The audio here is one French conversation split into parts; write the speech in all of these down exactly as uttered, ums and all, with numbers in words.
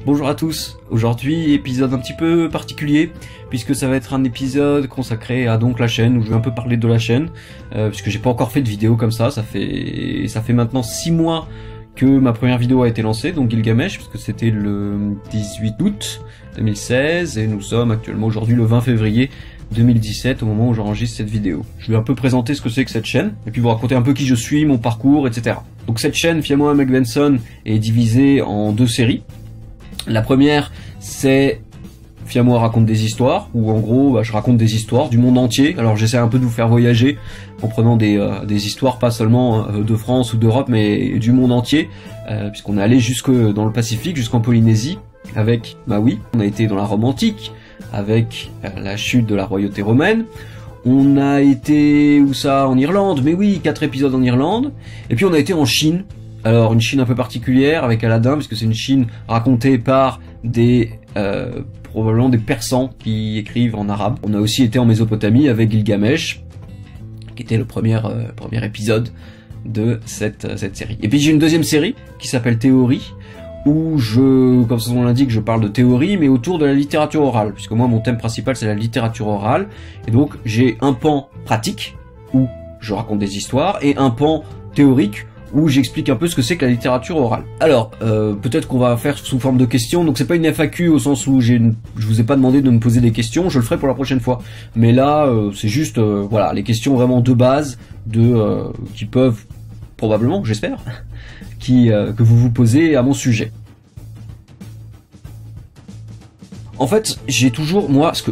Bonjour à tous, aujourd'hui épisode un petit peu particulier puisque ça va être un épisode consacré à donc la chaîne où je vais un peu parler de la chaîne euh, puisque j'ai pas encore fait de vidéo comme ça, ça fait ça fait maintenant six mois que ma première vidéo a été lancée, donc Gilgamesh, parce que c'était le dix-huit août deux mille seize et nous sommes actuellement aujourd'hui le vingt février deux mille dix-sept au moment où j'enregistre cette vidéo. Je vais un peu présenter ce que c'est que cette chaîne et puis vous raconter un peu qui je suis, mon parcours, et cetera. Donc cette chaîne Fiamoa McBenson est divisée en deux séries. La première, c'est Fiamoa raconte des histoires, où en gros, bah, je raconte des histoires du monde entier. Alors j'essaie un peu de vous faire voyager en prenant des, euh, des histoires pas seulement euh, de France ou d'Europe, mais du monde entier, euh, puisqu'on est allé jusque dans le Pacifique, jusqu'en Polynésie, avec, bah oui, on a été dans la Rome antique, avec euh, la chute de la royauté romaine. On a été, où ça, en Irlande, mais oui, quatre épisodes en Irlande. Et puis on a été en Chine. Alors une Chine un peu particulière avec Aladdin, puisque c'est une Chine racontée par des euh, probablement des Persans qui écrivent en arabe. On a aussi été en Mésopotamie avec Gilgamesh, qui était le premier euh, premier épisode de cette euh, cette série. Et puis j'ai une deuxième série qui s'appelle Théorie, où je, comme son nom l'indique, je parle de théorie, mais autour de la littérature orale, puisque moi mon thème principal c'est la littérature orale, et donc j'ai un pan pratique où je raconte des histoires et un pan théorique où j'explique un peu ce que c'est que la littérature orale. Alors, euh, peut-être qu'on va faire sous forme de questions, donc c'est pas une F A Q au sens où j'ai une... je vous ai pas demandé de me poser des questions, je le ferai pour la prochaine fois. Mais là, euh, c'est juste, euh, voilà, les questions vraiment de base, de euh, qui peuvent, probablement, j'espère, qui euh, que vous vous posez à mon sujet. En fait, j'ai toujours, moi, parce que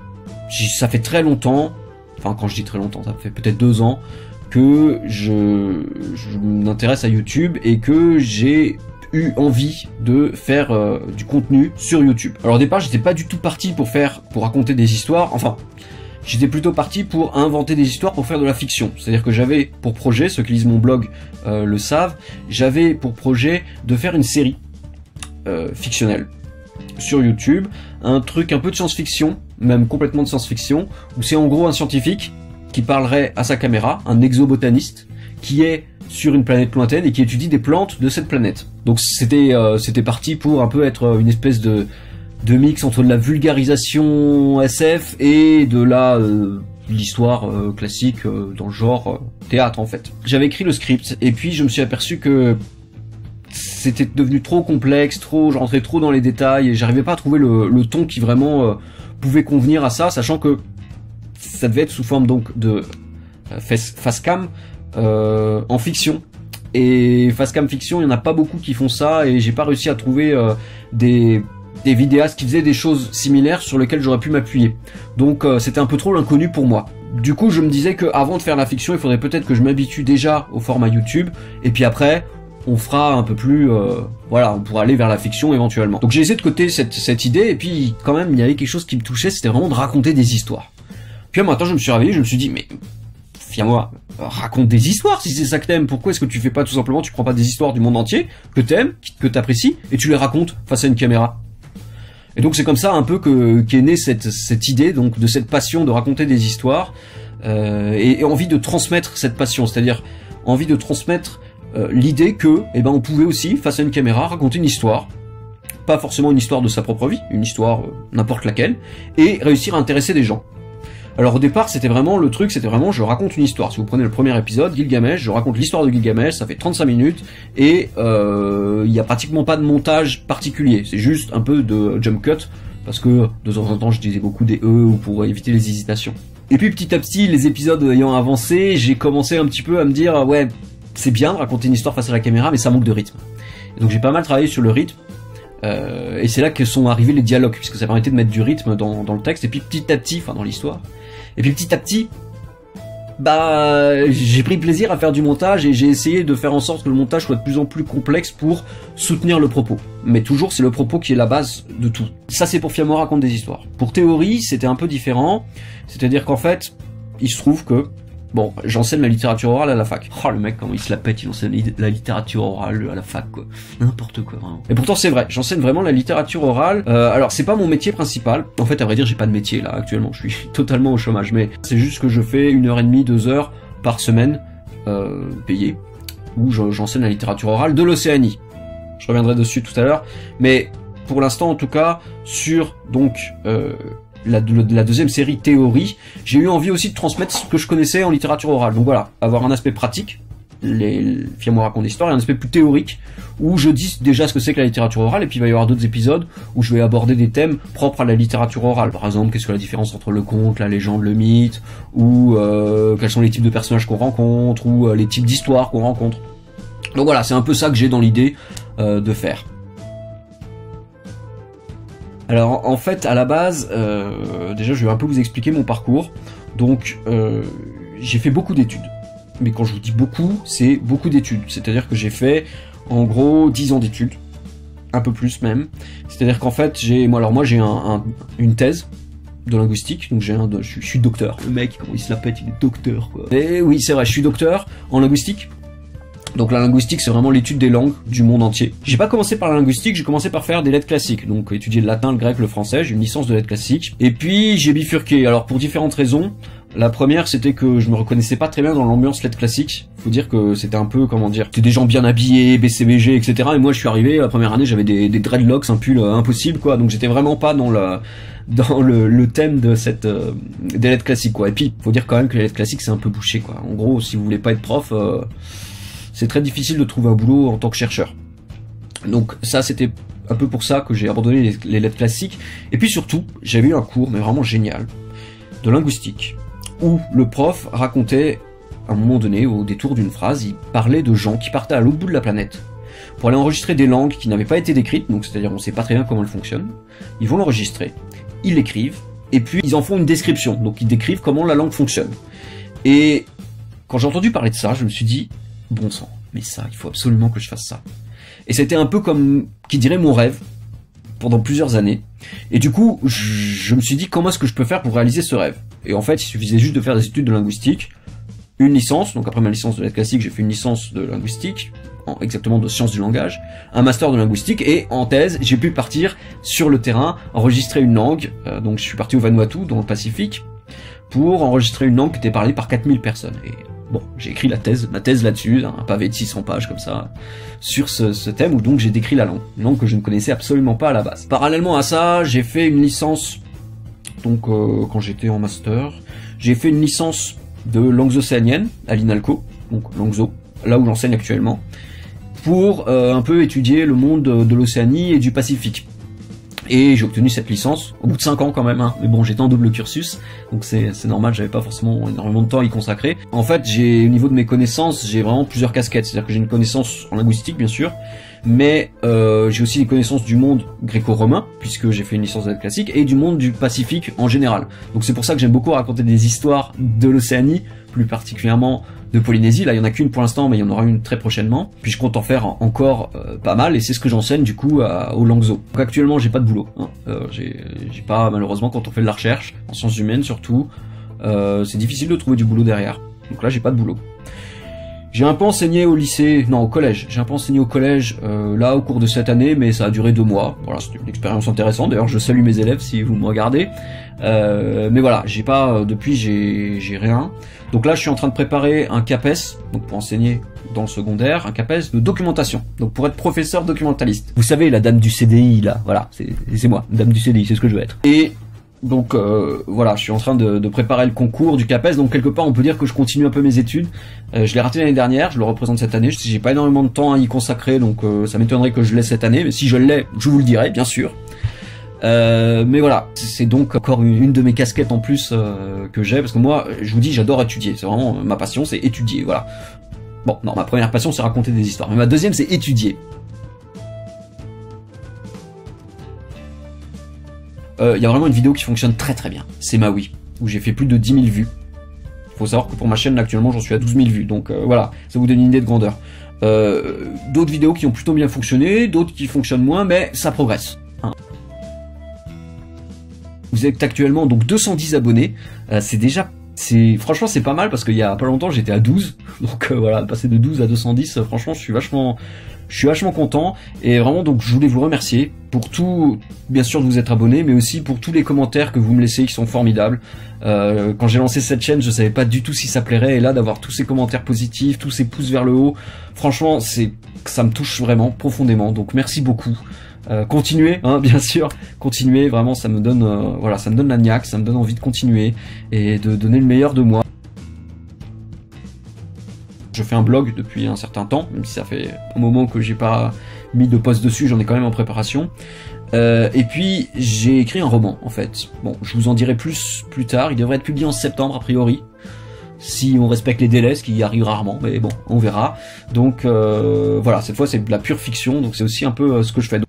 ça fait très longtemps, enfin quand je dis très longtemps, ça fait peut-être deux ans, que je, je m'intéresse à YouTube et que j'ai eu envie de faire euh, du contenu sur YouTube. Alors au départ, j'étais pas du tout parti pour faire, pour raconter des histoires, enfin, j'étais plutôt parti pour inventer des histoires pour faire de la fiction. C'est-à-dire que j'avais pour projet, ceux qui lisent mon blog euh, le savent, j'avais pour projet de faire une série euh, fictionnelle sur YouTube, un truc un peu de science-fiction, même complètement de science-fiction, où c'est en gros un scientifique qui parlerait à sa caméra, un exobotaniste, qui est sur une planète lointaine et qui étudie des plantes de cette planète. Donc c'était euh, c'était parti pour un peu être une espèce de, de mix entre de la vulgarisation S F et de la euh, l'histoire euh, classique euh, dans le genre euh, théâtre en fait. J'avais écrit le script et puis je me suis aperçu que c'était devenu trop complexe, trop, je rentrais trop dans les détails et j'arrivais pas à trouver le, le ton qui vraiment euh, pouvait convenir à ça, sachant que ça devait être sous forme donc de euh, facecam euh, en fiction. Et facecam fiction, il n'y en a pas beaucoup qui font ça et j'ai pas réussi à trouver euh, des, des vidéastes qui faisaient des choses similaires sur lesquelles j'aurais pu m'appuyer. Donc euh, c'était un peu trop l'inconnu pour moi. Du coup je me disais que avant de faire la fiction, il faudrait peut-être que je m'habitue déjà au format YouTube et puis après on fera un peu plus, euh, voilà, on pourra aller vers la fiction éventuellement. Donc j'ai laissé de côté cette, cette idée et puis quand même il y avait quelque chose qui me touchait, c'était vraiment de raconter des histoires. Puis un matin, je me suis réveillé, je me suis dit, mais Fiamoa, raconte des histoires si c'est ça que t'aimes. Pourquoi est-ce que tu fais pas tout simplement, tu prends pas des histoires du monde entier que t'aimes, que t'apprécies, et tu les racontes face à une caméra. Et donc c'est comme ça un peu que qu'est née cette cette idée, donc de cette passion de raconter des histoires euh, et, et envie de transmettre cette passion, c'est-à-dire envie de transmettre euh, l'idée que, eh ben, on pouvait aussi face à une caméra raconter une histoire. Pas forcément une histoire de sa propre vie, une histoire euh, n'importe laquelle, et réussir à intéresser des gens. Alors au départ c'était vraiment le truc, c'était vraiment je raconte une histoire. Si vous prenez le premier épisode, Gilgamesh, je raconte l'histoire de Gilgamesh, ça fait trente-cinq minutes et euh, il y a pratiquement pas de montage particulier, c'est juste un peu de jump cut parce que de temps en temps je disais beaucoup des E ou pour éviter les hésitations. Et puis petit à petit, les épisodes ayant avancé, j'ai commencé un petit peu à me dire ouais, c'est bien de raconter une histoire face à la caméra mais ça manque de rythme. Et donc j'ai pas mal travaillé sur le rythme. Euh, et c'est là que sont arrivés les dialogues, puisque ça permettait de mettre du rythme dans, dans le texte, et puis petit à petit, enfin dans l'histoire, et puis petit à petit, bah j'ai pris plaisir à faire du montage, et j'ai essayé de faire en sorte que le montage soit de plus en plus complexe pour soutenir le propos. Mais toujours, c'est le propos qui est la base de tout. Ça c'est pour Fiamoa raconte des histoires. Pour Théorie, c'était un peu différent, c'est-à-dire qu'en fait, il se trouve que bon, j'enseigne la littérature orale à la fac. Oh le mec, comment il se la pète, il enseigne la littérature orale à la fac, quoi. N'importe quoi, vraiment. Et pourtant c'est vrai, j'enseigne vraiment la littérature orale. Euh, alors c'est pas mon métier principal. En fait, à vrai dire, j'ai pas de métier là actuellement. Je suis totalement au chômage, mais c'est juste que je fais une heure et demie, deux heures par semaine euh, payée, où j'enseigne la littérature orale de l'Océanie. Je reviendrai dessus tout à l'heure, mais pour l'instant en tout cas, sur donc euh, la, la deuxième série théorie, j'ai eu envie aussi de transmettre ce que je connaissais en littérature orale. Donc voilà, avoir un aspect pratique, les Fiamois racontent l'histoire, et un aspect plus théorique, où je dis déjà ce que c'est que la littérature orale, et puis il va y avoir d'autres épisodes où je vais aborder des thèmes propres à la littérature orale. Par exemple, qu'est-ce que la différence entre le conte, la légende, le mythe, ou euh, quels sont les types de personnages qu'on rencontre, ou euh, les types d'histoires qu'on rencontre. Donc voilà, c'est un peu ça que j'ai dans l'idée euh, de faire. Alors en fait, à la base, euh, déjà je vais un peu vous expliquer mon parcours. Donc euh, j'ai fait beaucoup d'études. Mais quand je vous dis beaucoup, c'est beaucoup d'études. C'est-à-dire que j'ai fait, en gros, dix ans d'études. Un peu plus même. C'est-à-dire qu'en fait, j'ai, moi, alors moi, j'ai un, un, une thèse de linguistique. Donc j'ai un, de, je, je suis docteur. Le mec, comment il se la pète, il est docteur, quoi. Et oui, c'est vrai, je suis docteur en linguistique. Donc la linguistique, c'est vraiment l'étude des langues du monde entier. J'ai pas commencé par la linguistique, j'ai commencé par faire des lettres classiques. Donc étudier le latin, le grec, le français. J'ai une licence de lettres classiques. Et puis j'ai bifurqué. Alors pour différentes raisons. La première, c'était que je me reconnaissais pas très bien dans l'ambiance lettres classiques. Faut dire que c'était un peu, comment dire, c'était des gens bien habillés, B C B G, et cetera. Et moi, je suis arrivé, la première année, j'avais des, des dreadlocks, un pull euh, impossible, quoi. Donc j'étais vraiment pas dans le, dans le, le thème de cette, euh, des lettres classiques, quoi. Et puis, faut dire quand même que les lettres classiques, c'est un peu bouché, quoi. En gros, si vous voulez pas être prof, euh, c'est très difficile de trouver un boulot en tant que chercheur. Donc ça, c'était un peu pour ça que j'ai abandonné les, les lettres classiques. Et puis surtout, j'avais eu un cours, mais vraiment génial, de linguistique, où le prof racontait, à un moment donné, au détour d'une phrase, il parlait de gens qui partaient à l'autre bout de la planète pour aller enregistrer des langues qui n'avaient pas été décrites, donc c'est-à-dire on sait pas très bien comment elles fonctionnent. Ils vont l'enregistrer, ils l'écrivent, et puis ils en font une description, donc ils décrivent comment la langue fonctionne. Et quand j'ai entendu parler de ça, je me suis dit, bon sang, mais ça, il faut absolument que je fasse ça. Et c'était un peu comme, qui dirait, mon rêve, pendant plusieurs années. Et du coup, je me suis dit, comment est-ce que je peux faire pour réaliser ce rêve? Et en fait, il suffisait juste de faire des études de linguistique, une licence, donc après ma licence de lettres classiques, j'ai fait une licence de linguistique, en, exactement de sciences du langage, un master de linguistique, et en thèse, j'ai pu partir sur le terrain, enregistrer une langue, euh, donc je suis parti au Vanuatu, dans le Pacifique, pour enregistrer une langue qui était parlée par quatre mille personnes. Et bon, j'ai écrit la thèse, ma thèse là-dessus, un pavé de six cents pages comme ça, sur ce, ce thème, où donc j'ai décrit la langue, une langue que je ne connaissais absolument pas à la base. Parallèlement à ça, j'ai fait une licence, donc euh, quand j'étais en master, j'ai fait une licence de langues océaniennes à l'INALCO, donc Langso, là où j'enseigne actuellement, pour euh, un peu étudier le monde de, de l'Océanie et du Pacifique. Et j'ai obtenu cette licence au bout de cinq ans quand même, hein. Mais bon, j'étais en double cursus, donc c'est c'est normal, j'avais pas forcément énormément de temps à y consacrer. En fait, j'ai au niveau de mes connaissances, j'ai vraiment plusieurs casquettes, c'est-à-dire que j'ai une connaissance en linguistique bien sûr, mais euh, j'ai aussi des connaissances du monde gréco-romain, puisque j'ai fait une licence de lettres classiques, et du monde du Pacifique en général. Donc c'est pour ça que j'aime beaucoup raconter des histoires de l'Océanie, plus particulièrement de Polynésie. Là, il y en a qu'une pour l'instant, mais il y en aura une très prochainement. Puis je compte en faire encore euh, pas mal, et c'est ce que j'enseigne du coup à, au Langso. Donc actuellement, j'ai pas de boulot. Hein. Euh, j'ai, j'ai pas, malheureusement, quand on fait de la recherche, en sciences humaines surtout, euh, c'est difficile de trouver du boulot derrière. Donc là, j'ai pas de boulot. J'ai un peu enseigné au lycée, non au collège, j'ai un peu enseigné au collège euh, là au cours de cette année, mais ça a duré deux mois. Voilà, c'était une expérience intéressante, d'ailleurs je salue mes élèves si vous me regardez. Euh, mais voilà, j'ai pas, euh, depuis j'ai j'ai rien. Donc là je suis en train de préparer un CAPES, donc pour enseigner dans le secondaire, un CAPES de documentation, donc pour être professeur documentaliste. Vous savez, la dame du C D I là, voilà, c'est c'est moi, dame du C D I, c'est ce que je veux être. Et donc euh, voilà, je suis en train de, de préparer le concours du CAPES, donc quelque part on peut dire que je continue un peu mes études. Euh, je l'ai raté l'année dernière, je le représente cette année, j'ai pas énormément de temps à y consacrer, donc euh, ça m'étonnerait que je l'ai cette année, mais si je l'ai, je vous le dirai, bien sûr. Euh, mais voilà, c'est donc encore une, une de mes casquettes en plus euh, que j'ai, parce que moi, je vous dis, j'adore étudier, c'est vraiment ma passion, c'est étudier, voilà. Bon, non, ma première passion c'est raconter des histoires, mais ma deuxième c'est étudier. Il euh, y a vraiment une vidéo qui fonctionne très très bien, c'est Maui, où j'ai fait plus de dix mille vues. Il faut savoir que pour ma chaîne, là, actuellement, j'en suis à douze mille vues, donc euh, voilà, ça vous donne une idée de grandeur. Euh, d'autres vidéos qui ont plutôt bien fonctionné, d'autres qui fonctionnent moins, mais ça progresse. Hein. Vous êtes actuellement donc deux cent dix abonnés, euh, c'est déjà... c'est franchement c'est pas mal, parce qu'il y a pas longtemps j'étais à douze, donc euh, voilà, passer de douze à deux cent dix, euh, franchement je suis vachement... Je suis vachement content, et vraiment donc je voulais vous remercier pour tout, bien sûr de vous être abonné, mais aussi pour tous les commentaires que vous me laissez qui sont formidables. Euh, quand j'ai lancé cette chaîne, je savais pas du tout si ça plairait, et là d'avoir tous ces commentaires positifs, tous ces pouces vers le haut, franchement c'est, ça me touche vraiment profondément, donc merci beaucoup. Euh, continuez, hein, bien sûr, continuez, vraiment ça me donne, euh, voilà, ça me donne la niaque, ça me donne envie de continuer et de donner le meilleur de moi. Je fais un blog depuis un certain temps, même si ça fait un moment que j'ai pas mis de post dessus, j'en ai quand même en préparation. Euh, et puis j'ai écrit un roman en fait. Bon, je vous en dirai plus plus tard. Il devrait être publié en septembre a priori, si on respecte les délais, ce qui arrive rarement, mais bon, on verra. Donc euh, voilà, cette fois c'est de la pure fiction, donc c'est aussi un peu euh, ce que je fais.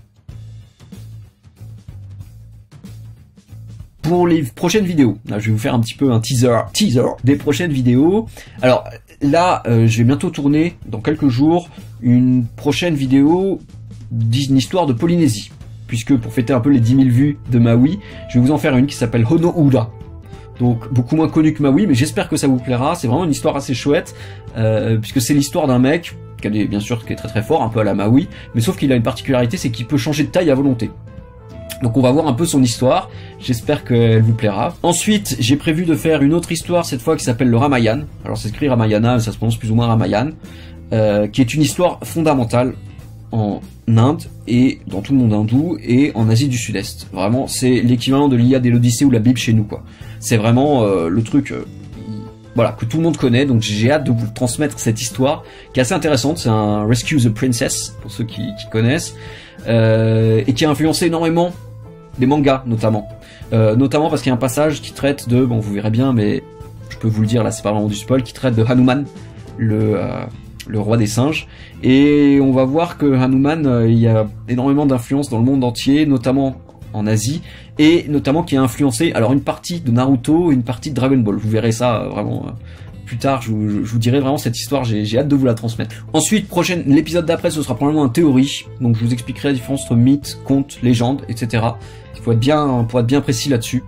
Pour les prochaines vidéos, là, je vais vous faire un petit peu un teaser, teaser des prochaines vidéos. Alors là, euh, je vais bientôt tourner dans quelques jours une prochaine vidéo d'une histoire de Polynésie, puisque pour fêter un peu les dix mille vues de Maui, je vais vous en faire une qui s'appelle Honohula. Donc beaucoup moins connu que Maui, mais j'espère que ça vous plaira. C'est vraiment une histoire assez chouette, euh, puisque c'est l'histoire d'un mec qui a des, bien sûr qui est très très fort, un peu à la Maui, mais sauf qu'il a une particularité, c'est qu'il peut changer de taille à volonté. Donc on va voir un peu son histoire, j'espère qu'elle vous plaira. Ensuite, j'ai prévu de faire une autre histoire, cette fois qui s'appelle le Ramayan. Alors ça s'écrit Ramayana, ça se prononce plus ou moins Ramayan, euh, qui est une histoire fondamentale en Inde et dans tout le monde hindou et en Asie du Sud-Est. Vraiment, c'est l'équivalent de l'Iliade et l'Odyssée ou la Bible chez nous, quoi. C'est vraiment euh, le truc... Euh, voilà, que tout le monde connaît, donc j'ai hâte de vous transmettre cette histoire, qui est assez intéressante. C'est un Rescue the Princess, pour ceux qui, qui connaissent, euh, et qui a influencé énormément des mangas, notamment. Euh, notamment parce qu'il y a un passage qui traite de, bon vous verrez bien, mais je peux vous le dire, là c'est pas vraiment du spoil, qui traite de Hanuman, le, euh, le roi des singes, et on va voir que Hanuman, euh, il y a énormément d'influence dans le monde entier, notamment en Asie, et notamment qui a influencé alors une partie de Naruto et une partie de Dragon Ball. Vous verrez ça euh, vraiment euh, plus tard, je vous, je vous dirai vraiment cette histoire, j'ai hâte de vous la transmettre. Ensuite, prochaine, l'épisode d'après, ce sera probablement une théorie, donc je vous expliquerai la différence entre mythe, conte, légende, et cetera. Il faut être bien, pour être bien précis là-dessus.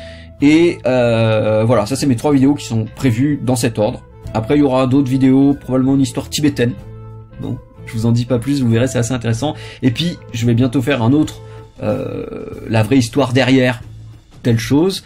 Et euh, voilà, ça c'est mes trois vidéos qui sont prévues dans cet ordre. Après, il y aura d'autres vidéos, probablement une histoire tibétaine. Bon, je vous en dis pas plus, vous verrez, c'est assez intéressant. Et puis, je vais bientôt faire un autre, euh, la vraie histoire derrière telle chose.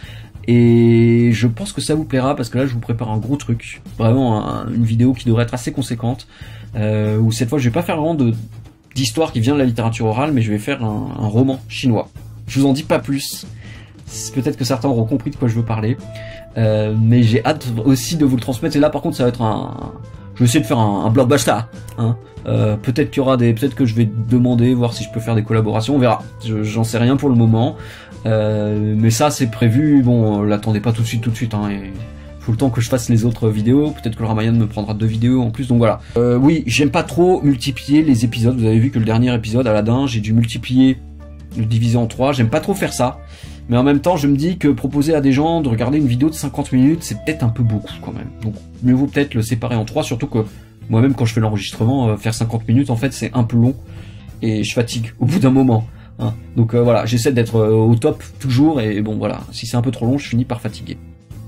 Et je pense que ça vous plaira parce que là, je vous prépare un gros truc. Vraiment, un, une vidéo qui devrait être assez conséquente. Euh, où cette fois, je vais pas faire vraiment de d'histoire qui vient de la littérature orale, mais je vais faire un, un roman chinois. Je vous en dis pas plus. Peut-être que certains auront compris de quoi je veux parler. Euh, mais j'ai hâte aussi de vous le transmettre. Et là, par contre, ça va être un... Je vais essayer de faire un, un blockbuster. Hein. Euh, peut-être qu'il y aura des... Peut-être que je vais demander, voir si je peux faire des collaborations. On verra. J'en sais rien pour le moment. Euh, mais ça, c'est prévu. Bon, l'attendez pas tout de suite, tout de suite. Hein, et... faut le temps que je fasse les autres vidéos. Peut-être que le Ramayan me prendra deux vidéos en plus. Donc voilà. Euh, oui, j'aime pas trop multiplier les épisodes. Vous avez vu que le dernier épisode, Aladdin, j'ai dû multiplier... le diviser en trois, j'aime pas trop faire ça, mais en même temps je me dis que proposer à des gens de regarder une vidéo de cinquante minutes, c'est peut-être un peu beaucoup quand même, donc mieux vaut peut-être le séparer en trois, surtout que moi-même quand je fais l'enregistrement, euh, faire cinquante minutes en fait c'est un peu long, et je fatigue au bout d'un moment, hein. Donc euh, voilà, j'essaie d'être euh, au top toujours, et bon voilà, si c'est un peu trop long, je finis par fatiguer.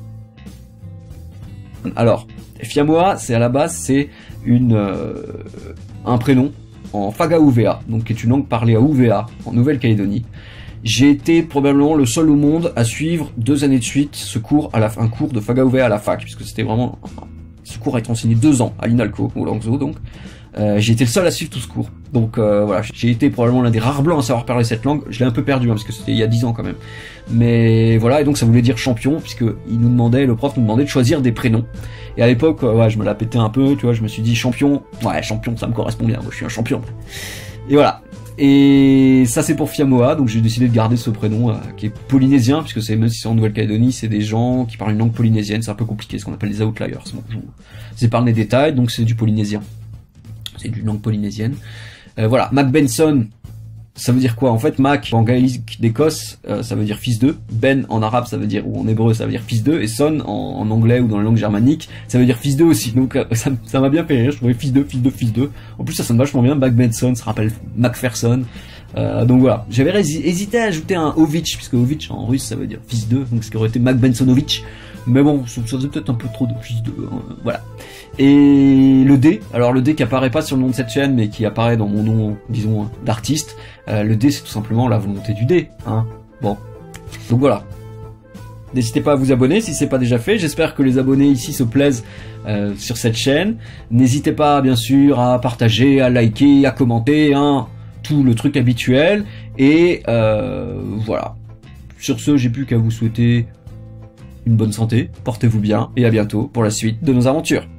Alors, Fiamoa, c'est à la base, c'est une euh, un prénom en Fagaouvea, donc qui est une langue parlée à Ouvea, en Nouvelle-Calédonie. J'ai été probablement le seul au monde à suivre deux années de suite ce cours, à la, un cours de Fagaouvea à la fac, puisque c'était vraiment... Ce cours a été enseigné deux ans à l'INALCO, au Langso, donc. Euh, j'ai été le seul à suivre tout ce cours. Donc euh, voilà, j'ai été probablement l'un des rares blancs à savoir parler cette langue. Je l'ai un peu perdu, hein, parce que c'était il y a dix ans quand même. Mais voilà, et donc ça voulait dire champion, puisque il nous demandait, le prof nous demandait de choisir des prénoms. Et à l'époque, euh, ouais, je me la pétais un peu, tu vois, je me suis dit champion, ouais, champion, ça me correspond bien, moi je suis un champion. Et voilà. Et ça c'est pour Fiamoa, donc j'ai décidé de garder ce prénom, euh, qui est polynésien, puisque c'est, même si c'est en Nouvelle-Calédonie, c'est des gens qui parlent une langue polynésienne, c'est un peu compliqué, ce qu'on appelle les outliers. Bon, je vous épargne les détails, donc c'est du polynésien. C'est d'une langue polynésienne. Euh, voilà, Mac Benson, ça veut dire quoi? En fait, Mac, en gaélique d'Écosse, euh, ça veut dire fils d'eux. Ben, en arabe, ça veut dire, ou en hébreu, ça veut dire fils d'eux. Et Son, en, en anglais ou dans la langue germanique, ça veut dire fils d'eux aussi. Donc, euh, ça, ça m'a bien fait rire. Je trouvais fils d'eux, fils d'eux, fils d'eux. En plus, ça sonne vachement bien. Mac Benson, ça rappelle Macpherson. Euh, donc voilà. J'avais hésité à ajouter un Ovitch, puisque Ovitch, en russe, ça veut dire fils d'eux. Donc, ce qui aurait été Mac Bensonovitch. Mais bon, ça faisait peut-être un peu trop de fils d'eux. Hein, voilà. Et le D, alors le D qui apparaît pas sur le nom de cette chaîne, mais qui apparaît dans mon nom, disons, d'artiste. Euh, le D, c'est tout simplement la volonté du D, hein. Bon. Donc voilà. N'hésitez pas à vous abonner si c'est pas déjà fait. J'espère que les abonnés ici se plaisent euh, sur cette chaîne. N'hésitez pas, bien sûr, à partager, à liker, à commenter, hein. tout le truc habituel, et euh, voilà. Sur ce, j'ai plus qu'à vous souhaiter une bonne santé, portez-vous bien, et à bientôt pour la suite de nos aventures.